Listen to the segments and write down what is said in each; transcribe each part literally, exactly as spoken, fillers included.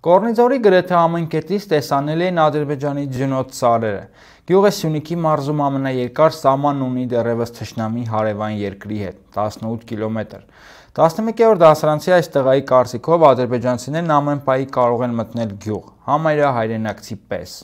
Կորնիձորի գրեթե ամեն կետից տեսանելի են Ադրբեջանի ձյունոտ սարերը։ Գյուղը Սյունիքի մարզում ամենաերկար սահմանն ունի դեռևս թշնամի հարևան երկրի հետ՝ տասնութ կիլոմետր։ տասնմեկերորդ դասարանցի այս տղայի կարծիքով ադրբեջանցիներն ամեն պահի կարող են մտնել գյուղ, համարյա հայրենակցի պես։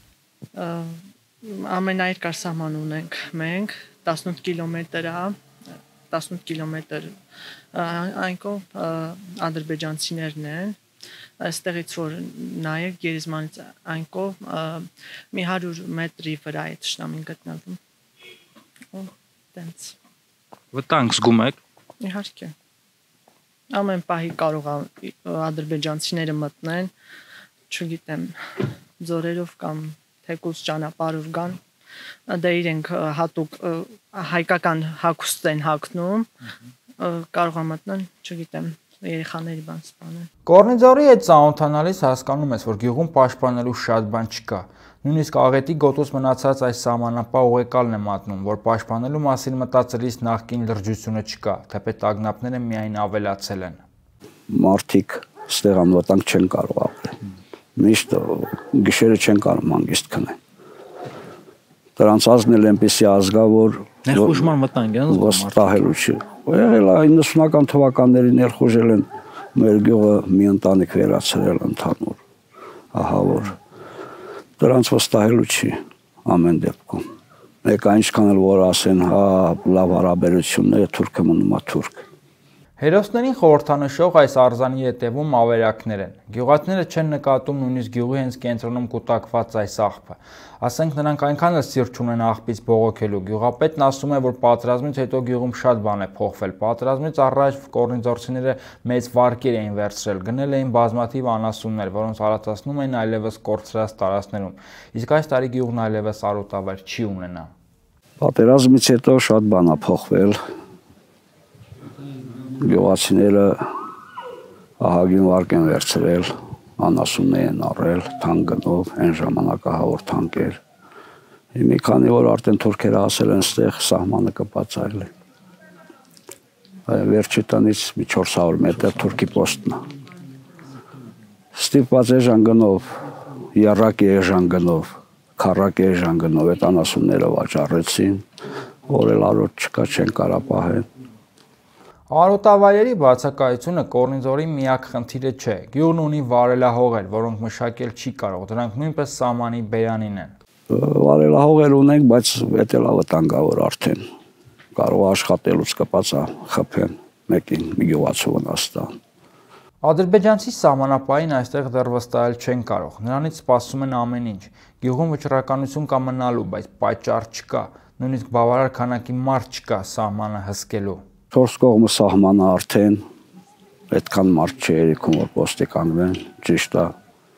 Ամենաերկար սահման ունենք մենք, տասնութ կիլոմետր է, տասնութ կիլոմետր այն կողմ ադրբեջանցիներն են, այստեղից որ նայեք գերեզմանից այն կողմ մի հարյուր մետրի վրա է թշնամին գտնվում։ Տենց։ Վտանգ զգում եք։ Իհարկե։ Ամեն պահի կարող է ադրբեջանցիները մտնեն, չգիտեմ, ձորերով կամ թեկուզ ճանապարհով գան, դե իրենք հատուկ հայկական հագուստ են հագնում, կարող է մտնեն, չգիտեմ, երեխաների բան սպանեն։ Կորնիձորի հետ ծանոթանալիս հասկանում ես, որ գյուղում պաշտպանելու շատ բան չկա։ Նույնիսկ աղետի գոտուց մնացած այս սահմանապահ ուղեկալն է մատնում, որ պաշտպանելու մասին մտածելիս նախկին լրջությունը չկա, թեպետ տագնապները միայն ավելացել են։ Մարդիկ ստեղ անվտանգ չեն կարող ապրել։ Միշտ գիշերը չեն կարող հանգիստ քնել։ Դրանց ազգն էլ այնպեսի ազգա, որ ներխուժման վտանգ են զգում վստահելու չի։ Եղել է իննսունական թվականների ներխուժել են մեր գյուղը մի ընտանիք վերացրել ընդհանուր։ Ահա որ դրանց վստահելու չի ամեն դեպքում։ Մեկը ինչքան էլ որ ասեն, հա, լավ հարաբերությունները թուրքը մնում է թուրք։ Հերոսներին խորհրդանշող այս արձանի ետևում ավերակներ են։ Գյուղացիները չեն նկատում նույնիսկ գյուղի հենց կենտրոնում կուտակված այս աղբը։ Ասենք նրանք այնքան էլ սիրտ չունեն աղբից բողոքելու։ Գյուղապետն ասում է, որ պատերազմից հետո գյուղում շատ բան է փոխվել։ Պատերազմից առաջ կորնիձորցիները մեծ վարկեր էին վերցրել, գնել էին բազմաթիվ անասուններ, որոնց արածացնում էին այլևս կորցրած տարածքներում։ Իսկ այս տարի գյուղն այլևս արոտավայր չի ունենա։ Պատերազմից հետո շատ բան է փոխվել։ Գյուղացիները ահագին վարկ են վերցրել, անասուններ են առել, թանկ գնով, այն ժամանակահավոր թանկեր։ Մի քանի որ արդեն թուրքերը ասել են ստեղ սահմանը կբացառել։ Վերջի տնից մի չորս հարյուր մետր թուրքի պոստն է։ Ստիպված էժան գնով, եռակ էժան գնով, քառակ էժան գնով այդ անասունները վաճառեցին, որ էլ արոտ չկա, չեն կարա պահեն։ Արոտավայրերի բացակայությունը Կորնիձորի միակ խնդիրը չէ։ Գյուղն ունի վարելահողեր, որոնք մշակել չի կարող, դրանք նույնպես սահմանի բերանին են։ Վարելահողեր ունենք, բայց դա էլ վտանգավոր արդեն։ Կարող աշխատելուց կպածա խփեն մեկին մի գյուղացու վնաստան։ Ադրբեջանցի սահմանապահին այստեղ դեռ վստահել չեն կարող։ Նրանից սպասում են ամեն ինչ։ Գյուղում վճռականություն կա մնալու, բայց պատճառ չկա։ Նույնիսկ բավարար քանակի մարդ չկա սահմանը հսկելու։ Չորս կողմը սահմանը արդեն այդքան մարդ չի երիքում, որ պոստի կանգնեն, ճիշտ է։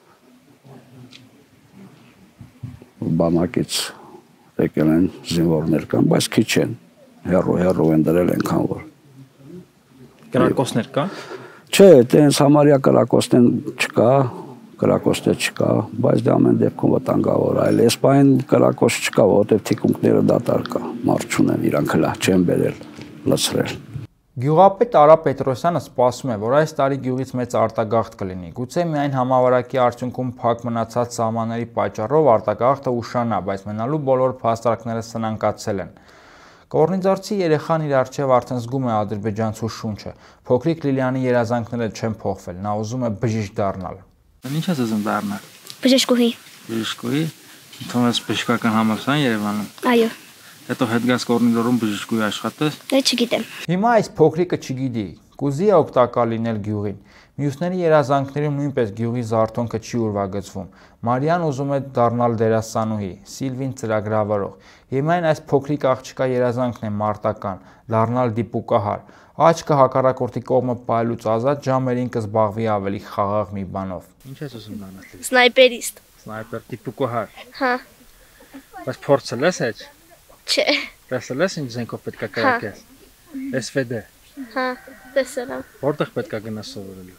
Բանակից եկել են զինվորներ կան, բայց քիչ են, հեռու հեռու են դրել այնքան որ։ Կրակոցներ կա։ Չէ, տենց համարյա կրակոցներ չկա, կրակոցներ չկա, բայց դա ամեն դեպքում վտանգավոր է։ Այլ այս պահին կրակոց չկա, որովհետև թիկունքները դատարկ կա, մարդ չունեն, իրանք հլա չեն բերել, լցրել։ Գյուղապետ Արա Պետրոսյանը սպասում է, որ այս տարի գյուղից մեծ արտագաղթ կլինի։ Գուցե միայն համավարակի արդյունքում փակ մնացած սահմանների պատճառով արտագաղթը ուշանա, բայց մնալու բոլոր փաստարկները սնանկացել են։ Կորնիձորցի երեխան իր առջև արդեն զգում է ադրբեջանցու շունչը։ Փոքրիկ Լիլիանի երազանքները չեն փոխվել, նա ուզում է բժիշկ դառնալ։ Ինչ ես ուզում դառնալ։ Բժշկուհի։ Բժշկուհի։ Ընդունես բժշկական համալսարան Երևանում։ Այո։ Հետո հետ գաս Կորնիձորում բժշկուհի աշխատես։ Դա չգիտեմ։ Հիմա այս փոքրիկը չգիտի, կուզի է օգտակար լինել գյուղին։ Մյուսների երազանքներում նույնպես գյուղի զարթոնքը չի ուրվագծվում։ Մարիան ուզում է դառնալ դերասանուհի, Սիլվին ծրագրավորող։ Հիմա այս փոքրիկ աղջկա երազանքն է մարտական, դառնալ դիպուկահար։ Աչքը հակառակորդի կողմը պահելուց ազատ ժամերին կզբաղվի ավելի խաղաղ մի բանով։ Ինչ ես ուզում դառնալ։ Սնայպերիստ։ Սնայպեր դիպուկահար։ Հա։ Բայց փորձել ես հեչ։ Չէ։ Տեսել ես ինչ զենքով պետք է կայացես։ Էս վեդե։ Հա, տեսել եմ։ Որտեղ պետք է գնաս սովորելու։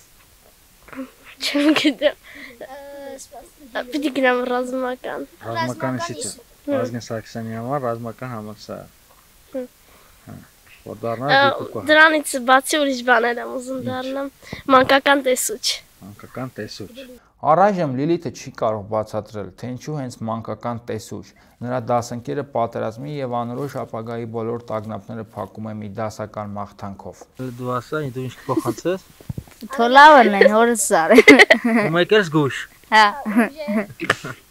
Չեմ գիտեմ։ Պիտի գնամ ռազմական։ Ռազմական ինչի՞։ Վազգեն Սարգսյանի համար ռազմական համալսարան։ Հա։ Որ դառնալ դիպուկահար։ Դրանից բացի ուրիշ բաներ եմ ուզում դառնամ։ Մանկական տեսուչ։ Մանկական տեսուչ։ Առայժմ Լիլիթը չի կարող բացատրել, թե ինչու հենց մանկական տեսուչ։ Նրա դասընկերը պատերազմի եւ անորոշ ապագայի բոլոր տագնապները փակում է մի դասական մաղթանքով։ Դու ասա, դու ինչ կփոխանցես։ Թոլավն են հորս սար։ Ու մեկ էլ զգուշ։ Հա։